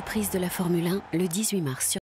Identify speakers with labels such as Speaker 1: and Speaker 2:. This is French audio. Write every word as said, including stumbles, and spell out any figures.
Speaker 1: reprise de la Formule un le dix-huit mars sur